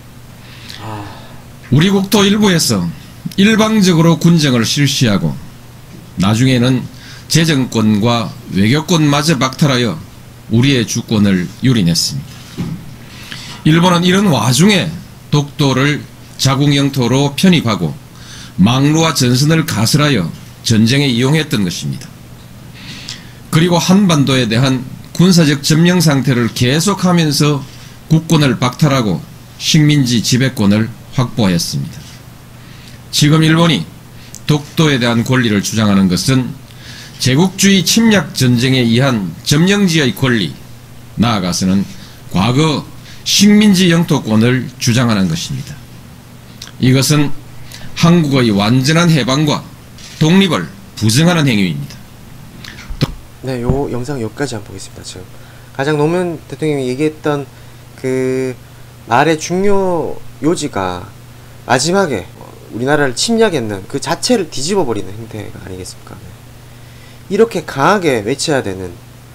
우리 국토 일부에서 일방적으로 군정을 실시하고 나중에는 재정권과 외교권마저 박탈하여 우리의 주권을 유린했습니다. 일본은 이런 와중에 독도를 자국 영토로 편입하고 망루와 전선을 가설하여 전쟁에 이용했던 것입니다. 그리고 한반도에 대한 군사적 점령 상태를 계속하면서 국권을 박탈하고 식민지 지배권을 확보했습니다. 지금 일본이 독도에 대한 권리를 주장하는 것은 제국주의 침략 전쟁에 의한 점령지의 권리, 나아가서는 과거 식민지 영토권을 주장하는 것입니다. 이것은 한국의 완전한 해방과 독립을 부정하는 행위입니다. 네, 요 영상 여기까지 한번 보겠습니다. 지금 가장 노무현 대통령이 얘기했던 그 말의 중요 요지가 마지막에 우리나라를 침략했는 그 자체를 뒤집어 버리는 행태가 아니겠습니까? 네. 이렇게 강하게 외쳐야 되는,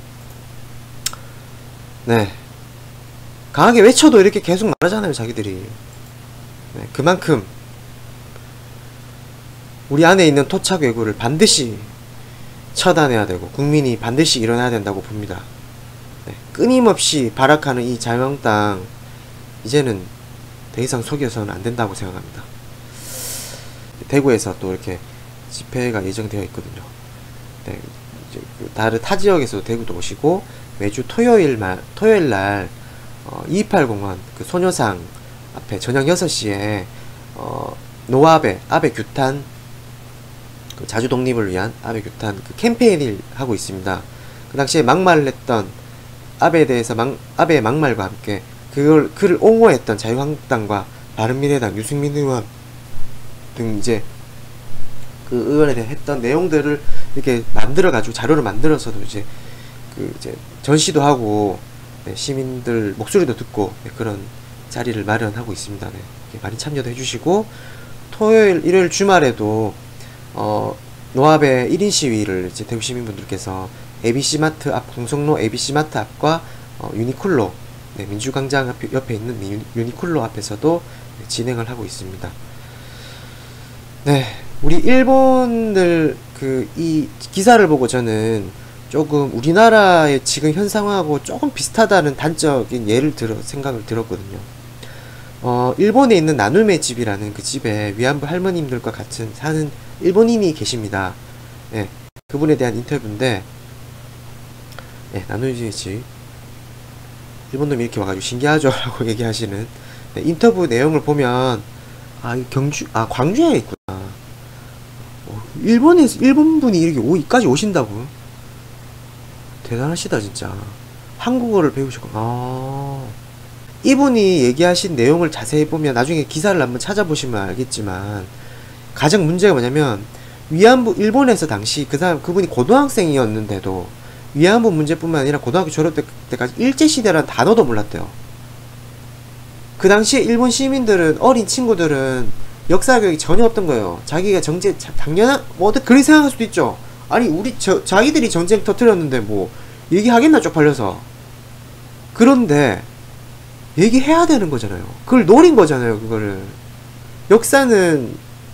네, 강하게 외쳐도 이렇게 계속 말하잖아요, 자기들이. 네, 그만큼 우리 안에 있는 토착 왜구를 반드시 처단해야 되고 국민이 반드시 일어나야 된다고 봅니다. 네, 끊임없이 발악하는 이 자유한국당 이제는 더 이상 속여서는 안 된다고 생각합니다. 대구에서 또 이렇게 집회가 예정되어 있거든요. 네, 이제 다른 타 지역에서도 대구도 오시고 매주 토요일 말 토요일 날 어, 이이팔 공원 그 소녀상 앞에 저녁 여섯 시에 어, 노아베 아베 규탄 그 자주 독립을 위한 아베 규탄 그 캠페인을 하고 있습니다. 그 당시에 막말을 했던 아베에 대해서 막, 아베의 막말과 함께 그걸 그를 옹호했던 자유한국당과 바른미래당 유승민 의원 등 이제 그 의원에 대해 했던 내용들을 이렇게 만들어 가지고 자료를 만들어서도 이제 그 이제 전시도 하고 네, 시민들 목소리도 듣고 네, 그런 자리를 마련하고 있습니다. 네, 많이 참여도 해주시고 토요일 일요일 주말에도 어, 노아베 일 인 시위를 이제 대구 시민분들께서 에이비씨마트 앞 동성로 에이비씨마트 앞과 어, 유니클로 네, 민주광장 앞, 옆에 있는 유, 유니클로 앞에서도 네, 진행을 하고 있습니다. 네, 우리 일본들 그 이 기사를 보고 저는 조금 우리나라의 지금 현 상황하고 조금 비슷하다는 단적인 예를 들어 생각을 들었거든요. 어, 일본에 있는 나눔의 집이라는 그 집에 위안부 할머님들과 같이 사는 일본인이 계십니다. 예, 그분에 대한 인터뷰인데, 예, 나눔의 집. 일본놈이 이렇게 와가지고 신기하죠? 라고 얘기하시는, 네, 인터뷰 내용을 보면, 아, 경주, 아, 광주에 있구나. 어, 일본에서, 일본분이 이렇게 오이까지 오신다고? 대단하시다, 진짜. 한국어를 배우셨고, 아. 이분이 얘기하신 내용을 자세히 보면 나중에 기사를 한번 찾아보시면 알겠지만 가장 문제가 뭐냐면 위안부 일본에서 당시 그 사람 그분이 고등학생이었는데도 위안부 문제뿐만 아니라 고등학교 졸업 때까지 일제시대라는 단어도 몰랐대요. 그 당시에 일본 시민들은 어린 친구들은 역사 교육이 전혀 없던 거예요. 자기가 정제 당연한 뭐 어떻게 그렇게 생각할 수도 있죠. 아니 우리 저 자기들이 전쟁 터뜨렸는데 뭐 얘기하겠나 쪽팔려서. 그런데 얘기해야 되는 거잖아요. 그걸 노린 거잖아요. 그거를 역사는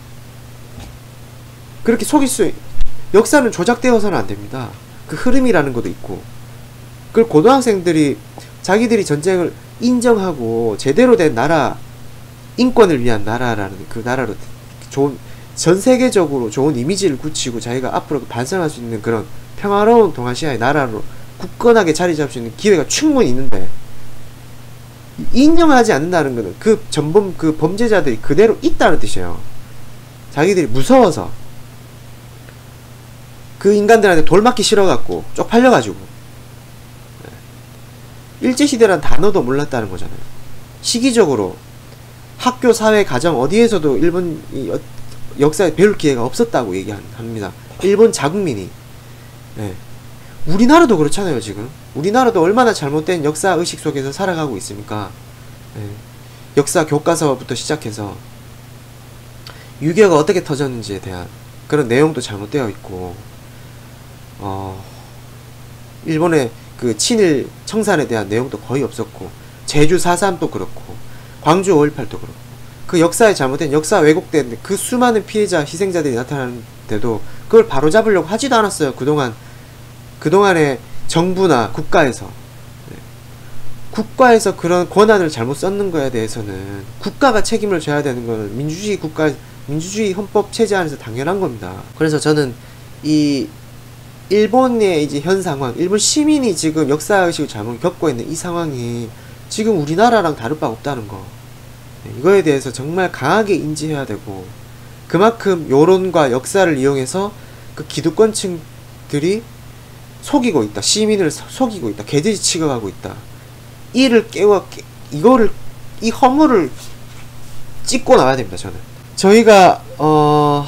그렇게 속일 수 역사는 조작되어서는 안 됩니다. 그 흐름이라는 것도 있고 그걸 고등학생들이 자기들이 전쟁을 인정하고 제대로 된 나라 인권을 위한 나라라는 그 나라로 좋은 전 세계적으로 좋은 이미지를 굳히고 자기가 앞으로 반성할 수 있는 그런 평화로운 동아시아의 나라로 굳건하게 자리 잡을 수 있는 기회가 충분히 있는데 인정하지 않는다는 것은 그 전범 그 범죄자들이 그대로 있다는 뜻이에요. 자기들이 무서워서 그 인간들한테 돌 맞기 싫어갖고 쪽팔려가지고 일제시대란 단어도 몰랐다는 거잖아요. 시기적으로 학교, 사회, 가정 어디에서도 일본 역사에 배울 기회가 없었다고 얘기합니다. 일본 자국민이. 네. 우리나라도 그렇잖아요. 지금 우리나라도 얼마나 잘못된 역사의식 속에서 살아가고 있습니까? 네. 역사 교과서부터 시작해서 유교가 어떻게 터졌는지에 대한 그런 내용도 잘못되어 있고 어, 일본의 그 친일 청산에 대한 내용도 거의 없었고 제주 사 삼도 그렇고 광주 오일팔도 그렇고 그 역사에 잘못된 역사 왜곡된 그 수많은 피해자 희생자들이 나타나는데도 그걸 바로잡으려고 하지도 않았어요. 그동안 그동안의 정부나 국가에서 네. 국가에서 그런 권한을 잘못 썼는 거에 대해서는 국가가 책임을 져야 되는 거는 민주주의 국가 민주주의 헌법 체제 안에서 당연한 겁니다. 그래서 저는 이 일본의 이제 현 상황, 일본 시민이 지금 역사의식을 잘못 겪고 있는 이 상황이 지금 우리나라랑 다를 바 없다는 거. 네, 이거에 대해서 정말 강하게 인지해야 되고 그만큼 여론과 역사를 이용해서 그 기득권층들이 속이고 있다. 시민을 속이고 있다. 개돼지 취급하고 있다. 이를 깨워, 깨, 이거를, 이 허물을 찍고 나와야 됩니다, 저는. 저희가, 어,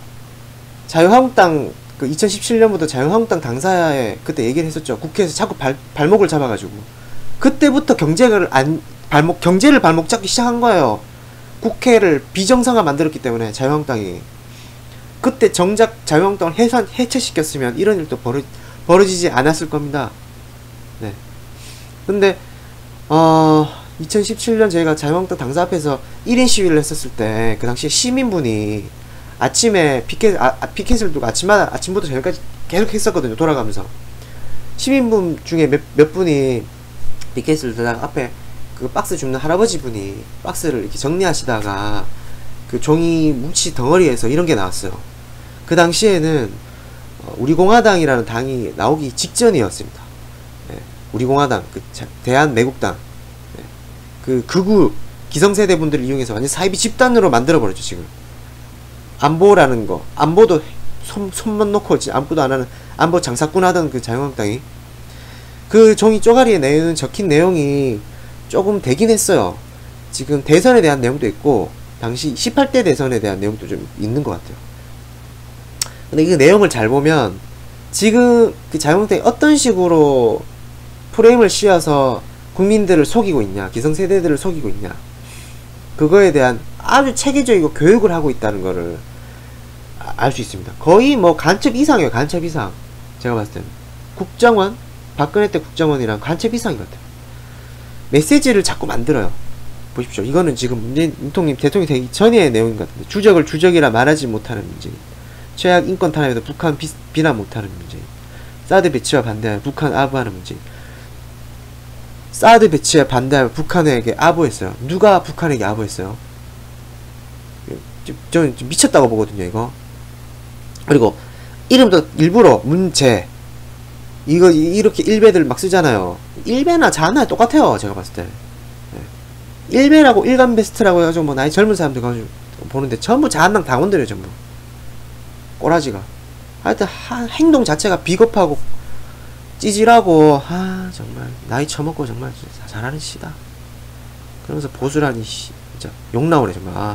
자유한국당, 그 이천십칠 년부터 자유한국당 당사에 그때 얘기를 했었죠. 국회에서 자꾸 발, 발목을 잡아가지고. 그때부터 경제를 안, 발목, 경제를 발목 잡기 시작한 거예요. 국회를 비정상화 만들었기 때문에, 자유한국당이. 그때 정작 자유한국당을 해산, 해체시켰으면 이런 일도 벌어, 벌어지지 않았을 겁니다. 네. 근데, 어, 이천십칠 년 저희가 자유한국당 당사 앞에서 일 인 시위를 했었을 때, 그 당시에 시민분이 아침에 피켓, 아, 피켓을 두고 아침마다, 아침부터 저녁까지 계속 했었거든요. 돌아가면서. 시민분 중에 몇, 몇 분이 피켓을 들다가 앞에 그 박스 줍는 할아버지 분이 박스를 이렇게 정리하시다가 그 종이 뭉치 덩어리에서 이런 게 나왔어요. 그 당시에는 우리공화당이라는 당이 나오기 직전이었습니다. 네, 우리공화당, 그 대한매국당, 네, 그 극우 기성세대 분들을 이용해서 완전 사이비 집단으로 만들어버렸죠. 지금 안보라는 거, 안보도 손, 손만 놓고 안보도 안하는 안보 장사꾼 하던 그 자유한국당이 그 종이 쪼가리에 내는 적힌 내용이 조금 되긴 했어요. 지금 대선에 대한 내용도 있고 당시 십팔 대 대선에 대한 내용도 좀 있는 것 같아요. 근데 그 내용을 잘 보면 지금 그 자유한국당이 어떤 식으로 프레임을 씌워서 국민들을 속이고 있냐, 기성세대들을 속이고 있냐, 그거에 대한 아주 체계적이고 교육을 하고 있다는 거를 알 수 있습니다. 거의 뭐 간첩 이상이에요. 간첩 이상. 제가 봤을 때는 국정원, 박근혜 때 국정원이랑 간첩 이상인 것 같아요. 메시지를 자꾸 만들어요. 보십시오. 이거는 지금 문재인 대통령, 대통령이 되기 전의 내용인 것 같은데, 주적을 주적이라 말하지 못하는 문제, 최악 인권 탄압에서 북한 비, 비난 못하는 문제, 사드 배치와 반대하여 북한 아부하는 문제. 사드 배치에 반대하여 북한에게 아부했어요. 누가 북한에게 아부했어요? 저는 미쳤다고 보거든요, 이거. 그리고 이름도 일부러 문제, 이거 이렇게 일배들 막 쓰잖아요. 일배나 자나 똑같아요, 제가 봤을 때. 네. 일배라고 일간 베스트라고 해가지고 뭐 나이 젊은 사람들 가지고 보는데 전부 자한당 당원들이에요, 전부. 꼬라지가. 하여튼 하, 행동 자체가 비겁하고 찌질하고, 아 정말 나이 처먹고 정말 잘하는 시다. 그러면서 보수라니 씨, 진짜 욕 나오네 정말. 아.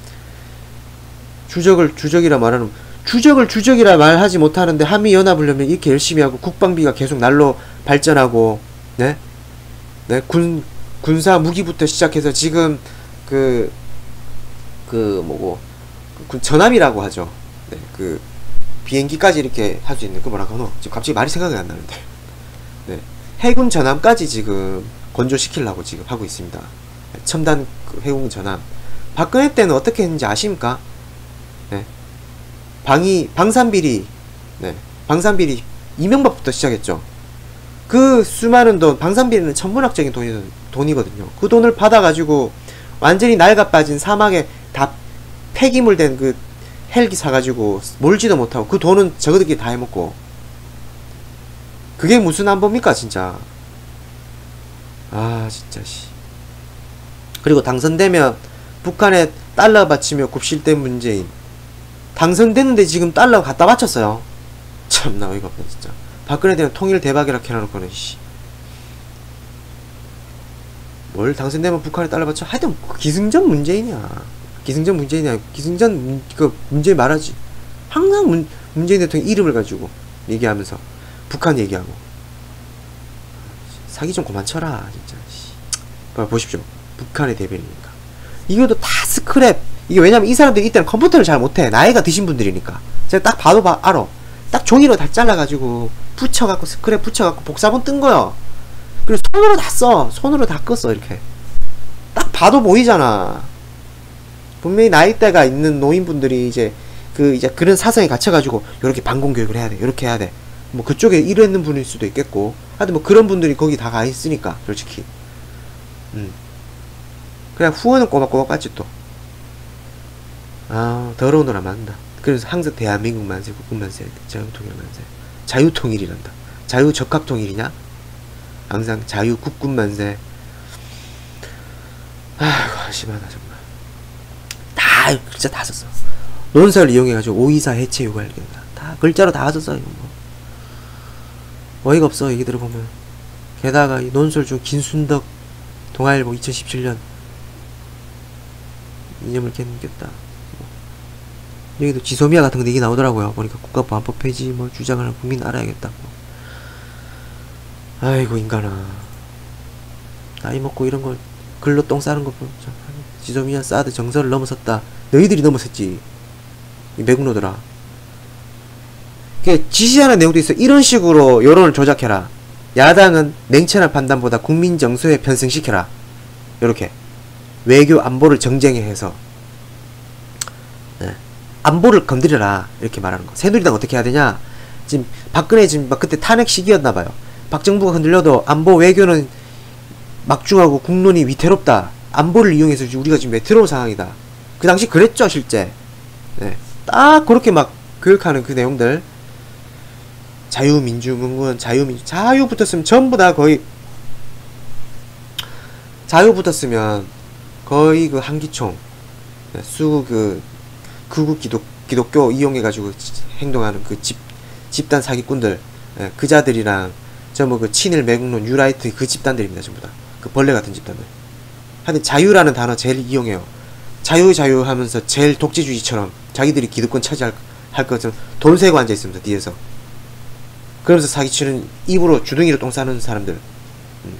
주적을 주적이라 말하는, 주적을 주적이라 말하지 못하는데 한미 연합을 하면 이렇게 열심히 하고 국방비가 계속 날로 발전하고, 네, 네, 군 군사 무기부터 시작해서 지금 그 그 뭐고 그 전함이라고 하죠. 네, 그 비행기까지 이렇게 할 수 있는 그 뭐라고 하노? 지금 갑자기 말이 생각이 안 나는데. 네, 해군 전함까지 지금 건조시키려고 지금 하고 있습니다. 첨단 그 해군 전함. 박근혜 때는 어떻게 했는지 아십니까? 네, 방위 방산비리, 네, 방산비리 이명박부터 시작했죠. 그 수많은 돈, 방산비리는 천문학적인 돈이, 돈이거든요. 그 돈을 받아가지고 완전히 낡아빠진 사막에 다 폐기물 된 그 헬기 사가지고 몰지도 못하고 그 돈은 저거들끼리 다 해먹고. 그게 무슨 안보입니까 진짜. 아 진짜 씨. 그리고 당선되면 북한에 달러 바치며 굽실대 문재인. 당선됐는데 지금 달러 갖다 바쳤어요. 참나 어이가 없네 진짜. 박근혜 대한 통일 대박이라 해놔놓고는 씨. 뭘 당선되면 북한에 달러 바쳐? 하여튼 기승전 문재인이야. 기승전 문재인이야. 기승전 문, 그 문재인 말하지. 항상 문, 문재인 대통령 이름을 가지고 얘기하면서 북한 얘기하고. 사기 좀 그만 쳐라 진짜. 씨. 보십시오. 북한의 대변이니까. 이것도 다 스크랩. 이게 왜냐면 이 사람들이 이때는 컴퓨터를 잘 못해. 나이가 드신 분들이니까. 제가 딱 봐도 봐, 알아. 딱 종이로 다 잘라가지고 붙여갖고 스크랩 붙여갖고 복사본 뜬 거요. 그리고 손으로 다 써. 손으로 다 껐어 이렇게. 딱 봐도 보이잖아. 분명히 나이대가 있는 노인분들이 이제 그 이제 그런 사상에 갇혀가지고 요렇게 방공교육을 해야 돼. 요렇게 해야 돼. 뭐 그쪽에 일했는 분일 수도 있겠고. 하여튼 뭐 그런 분들이 거기 다 가 있으니까 솔직히. 음. 그냥 후원은 꼬박꼬박 받지 또. 아 더러운 돈 안 맞는다. 그래서 항상 대한민국 만세, 국군 만세, 자유통일 만세. 자유통일이란다. 자유적합통일이냐? 항상 자유국군 만세. 아이고 심하다 정말. 다 글자 다 썼어. 논설을 이용해가지고 오이사 해체 요구할 경우다. 다 글자로 다 썼어. 이거 뭐 어이가 없어 얘기 들어보면. 게다가 이 논설 중 김순덕 동아일보 이천십칠 년 이념을 견겼다. 뭐. 여기도 지소미아 같은 거 얘기 나오더라고요. 보니까 국가보안법 폐지 뭐 주장하는 국민 알아야겠다. 뭐. 아이고 인간아. 나이 먹고 이런 걸 글로 똥 싸는 거 보면 지소미아 사드 정설을 넘어섰다. 너희들이 넘어섰지. 이 매국노들아. 지시하는 내용도 있어. 이런 식으로 여론을 조작해라. 야당은 냉철한 판단보다 국민 정서에 편승시켜라. 요렇게 외교 안보를 정쟁에 해서 네. 안보를 건드려라 이렇게 말하는 거. 새누리당 어떻게 해야 되냐. 지금 박근혜 지금 막 그때 탄핵 시기였나봐요. 박정부가 흔들려도 안보 외교는 막중하고 국론이 위태롭다. 안보를 이용해서 우리가 지금 위태로운 상황이다. 그 당시 그랬죠 실제. 네. 딱 그렇게 막 교육하는 그 내용들. 자유민주공군 자유민주 자유 붙었으면 전부 다 거의 자유 붙었으면 거의 그 한기총 수 그 극우 기독 기독교 이용해가지고 행동하는 그 집 집단 사기꾼들 예, 그자들이랑 전부 그 친일 매국노 뉴라이트 그 집단들입니다 전부 다 그 벌레 같은 집단들. 하여튼 자유라는 단어 제일 이용해요. 자유 자유 하면서 제일 독재주의처럼 자기들이 기득권 차지할 할 것처럼 돈 세고 앉아 있습니다 뒤에서. 그러면서 사기치는 입으로 주둥이로 똥 싸는 사람들. 음.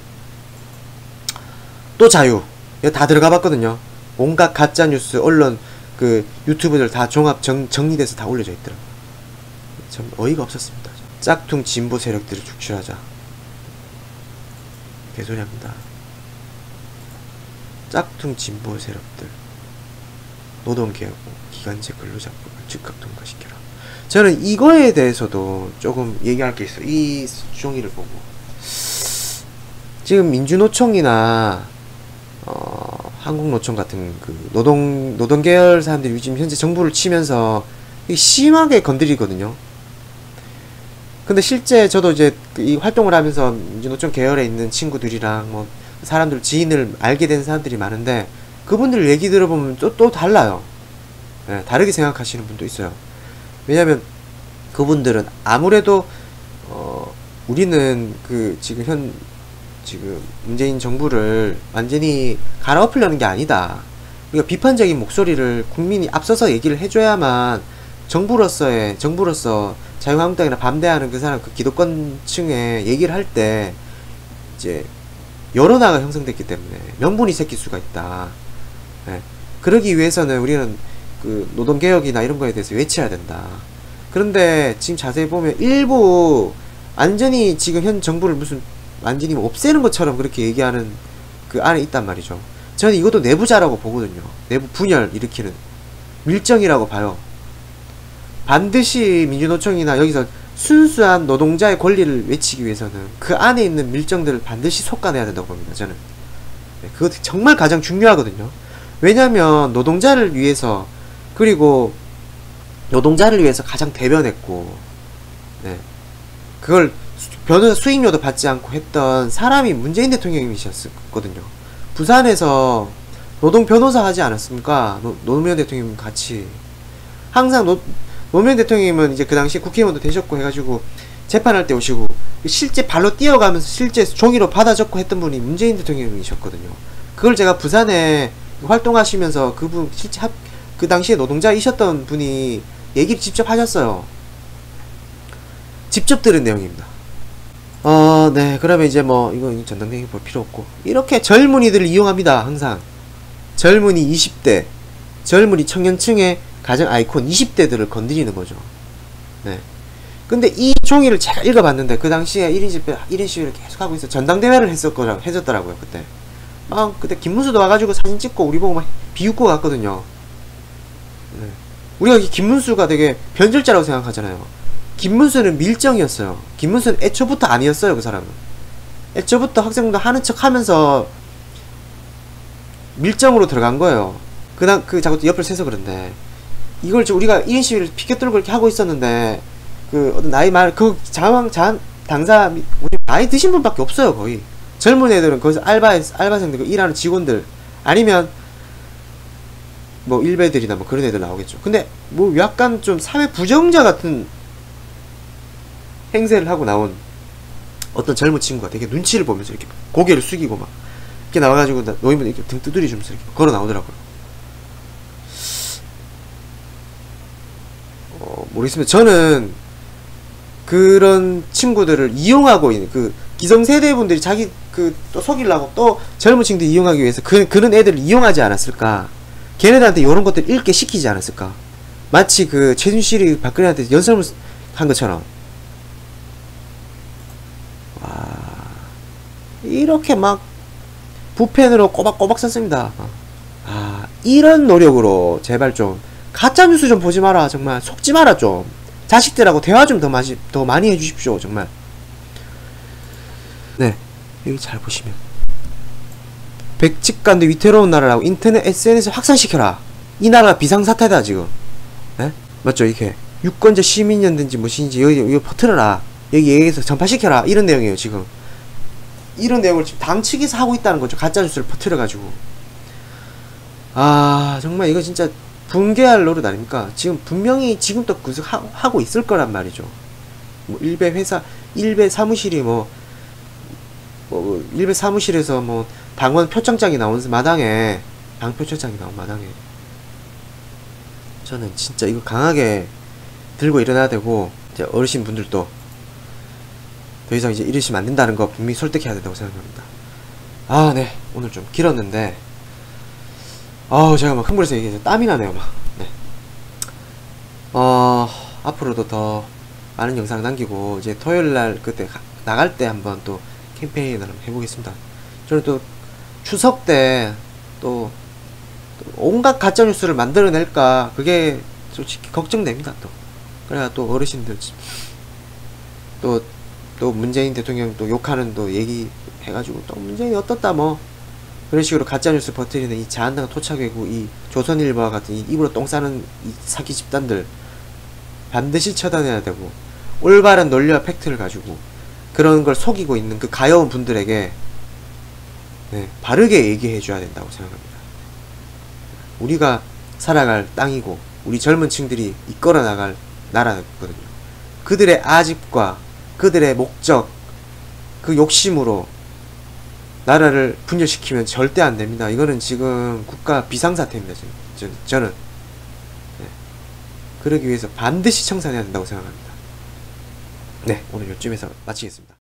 또 자유. 이거 다 들어가 봤거든요. 온갖 가짜뉴스, 언론, 그 유튜브들 다 종합 정, 정리돼서 다 올려져 있더라고요. 참 어이가 없었습니다. 짝퉁 진보 세력들을 축출하자. 개소리 합니다. 짝퉁 진보 세력들. 노동개혁, 기간제 근로자법을 즉각 통과시켜라. 저는 이거에 대해서도 조금 얘기할 게 있어요. 이 종이를 보고. 지금 민주노총이나, 어, 한국노총 같은 그 노동, 노동계열 사람들이 지금 현재 정부를 치면서 심하게 건드리거든요. 근데 실제 저도 이제 이 활동을 하면서 민주노총 계열에 있는 친구들이랑 뭐 사람들, 지인을 알게 된 사람들이 많은데 그분들 얘기 들어보면 또, 또 달라요. 네, 다르게 생각하시는 분도 있어요. 왜냐면 그분들은 아무래도 어 우리는 그 지금 현 지금 문재인 정부를 완전히 갈아엎으려는 게 아니다. 우리가 비판적인 목소리를 국민이 앞서서 얘기를 해줘야만 정부로서의 정부로서 자유한국당이나 반대하는 그 사람 그 기득권층에 얘기를 할 때 이제 여론화가 형성됐기 때문에 명분이 생길 수가 있다. 네. 그러기 위해서는 우리는 그 노동개혁이나 이런 거에 대해서 외쳐야 된다. 그런데 지금 자세히 보면 일부 완전히 지금 현 정부를 무슨 완전히 없애는 것처럼 그렇게 얘기하는 그 안에 있단 말이죠. 저는 이것도 내부자라고 보거든요. 내부 분열 일으키는 밀정이라고 봐요. 반드시 민주노총이나 여기서 순수한 노동자의 권리를 외치기 위해서는 그 안에 있는 밀정들을 반드시 속아내야 된다고 봅니다. 저는 네, 그것 정말 가장 중요하거든요. 왜냐하면 노동자를 위해서 그리고 노동자를 위해서 가장 대변했고 네, 그걸 변호사 수익료도 받지 않고 했던 사람이 문재인 대통령이셨거든요. 부산에서 노동 변호사 하지 않았습니까? 노, 노무현 대통령 같이 항상 노, 노무현 대통령님은 이제 그 당시에 국회의원도 되셨고 해가지고 재판할 때 오시고 실제 발로 뛰어가면서 실제 종이로 받아 적고 했던 분이 문재인 대통령이셨거든요. 그걸 제가 부산에 활동하시면서 그분 실제 합, 그 당시에 노동자이셨던 분이 얘기를 직접 하셨어요. 직접 들은 내용입니다. 어, 네. 그러면 이제 뭐 이거 전당대회 볼 필요 없고 이렇게 젊은이들을 이용합니다. 항상 젊은이 이십 대 젊은이 청년층의 가장 아이콘 이십 대들을 건드리는 거죠. 네. 근데 이 종이를 제가 읽어봤는데 그 당시에 일 인 집회, 일 인 시위를 계속 하고 있어. 전당대회를 했었거라, 해줬더라고요, 그때. 막, 그때 김문수도 와가지고 사진 찍고 우리 보고 막 비웃고 갔거든요. 네. 우리가 김문수가 되게 변절자라고 생각하잖아요. 김문수는 밀정이었어요. 김문수는 애초부터 아니었어요, 그 사람은. 애초부터 학생들 하는 척 하면서 밀정으로 들어간 거예요. 그다음, 그, 자꾸 옆을 세서 그런데. 이걸 우리가 일 인 시위를 피켓 들고 이렇게 하고 있었는데, 그, 어떤 나이 말, 그, 자왕, 자, 당사, 우리 나이 드신 분밖에 없어요, 거의. 젊은 애들은 거기서 알바, 알바생들, 일하는 직원들, 아니면, 뭐, 일베들이나 뭐 그런 애들 나오겠죠. 근데, 뭐, 약간 좀 사회 부정자 같은 행세를 하고 나온 어떤 젊은 친구가 되게 눈치를 보면서 이렇게 고개를 숙이고 막, 이렇게 나와가지고 노인분 이렇게 등 두드리 주면서 이렇게 걸어 나오더라고요. 어, 모르겠습니다. 저는 그런 친구들을 이용하고 있는 그 기성세대 분들이 자기 그 또 속이려고 또 젊은 층들 이용하기 위해서 그, 그런 애들을 이용하지 않았을까? 걔네들한테 이런 것들 읽게 시키지 않았을까? 마치 그 최순실이 박근혜한테 연설을 한 것처럼. 와, 이렇게 막 부펜으로 꼬박꼬박 썼습니다. 아, 이런 노력으로 제발 좀 가짜뉴스 좀 보지 마라. 정말 속지 마라. 좀 자식들하고 대화 좀 더 많이 더 많이 해주십시오. 정말. 네, 여기 잘 보시면 백직간대 위태로운 나라라고 인터넷 에스엔에스 확산시켜라. 이 나라가 비상사태다 지금. 네? 맞죠? 이렇게 유권자 시민연대인지 무엇인지 여기 여기 퍼뜨려라. 여기 얘기해서 전파시켜라. 이런 내용이에요 지금. 이런 내용을 지금 당 측에서 하고 있다는 거죠. 가짜뉴스를 퍼뜨려가지고. 아, 정말 이거 진짜 붕괴할 노릇 아닙니까? 지금 분명히 지금도 계속 하고 있을 거란 말이죠. 뭐 일베 회사, 일베 사무실이 뭐, 뭐 일베 사무실에서 뭐 당원 표창장이 나온 마당에, 당 표창장이 나온 마당에 저는 진짜 이거 강하게 들고 일어나야 되고, 이제 어르신 분들도 더 이상 이제 이러시면 안 된다는 거 분명히 설득해야 된다고 생각합니다. 아, 네. 오늘 좀 길었는데, 아우, 제가 막 흥분해서 얘기해서 땀이 나네요, 막. 네. 어, 앞으로도 더 많은 영상 남기고, 이제 토요일날 그때 가, 나갈 때 한번 또 캠페인을 한번 해보겠습니다. 저는 또 추석 때 또 온갖 가짜뉴스를 만들어낼까, 그게 솔직히 걱정됩니다, 또. 그래야 또 어르신들, 또, 또 문재인 대통령 또 욕하는 또 얘기 해가지고, 또 문재인이 어떻다, 뭐. 그런 식으로 가짜뉴스 버티는 이 자한당 토착이고 이 조선일보와 같은 이 입으로 똥 싸는 이 사기 집단들 반드시 처단해야 되고, 올바른 논리와 팩트를 가지고 그런 걸 속이고 있는 그 가여운 분들에게 네, 바르게 얘기해 줘야 된다고 생각합니다. 우리가 살아갈 땅이고 우리 젊은 층들이 이끌어 나갈 나라거든요. 그들의 아집과 그들의 목적, 그 욕심으로 나라를 분열시키면 절대 안 됩니다. 이거는 지금 국가 비상사태입니다. 저는, 저는. 네. 그러기 위해서 반드시 청산해야 된다고 생각합니다. 네, 오늘 요쯤에서 마치겠습니다.